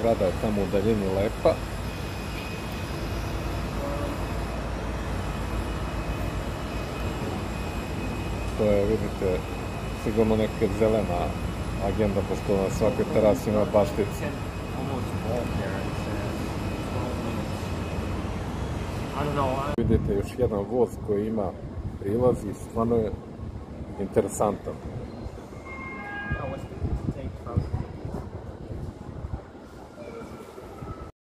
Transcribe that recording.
zgrada je tamo u daljini lepa. To je, vidite, sigurno neka zelena agenda, pošto na svakoj terasi ima baštica. Vidite još jedan voz koji ima prilaz i stvarno je interesantan.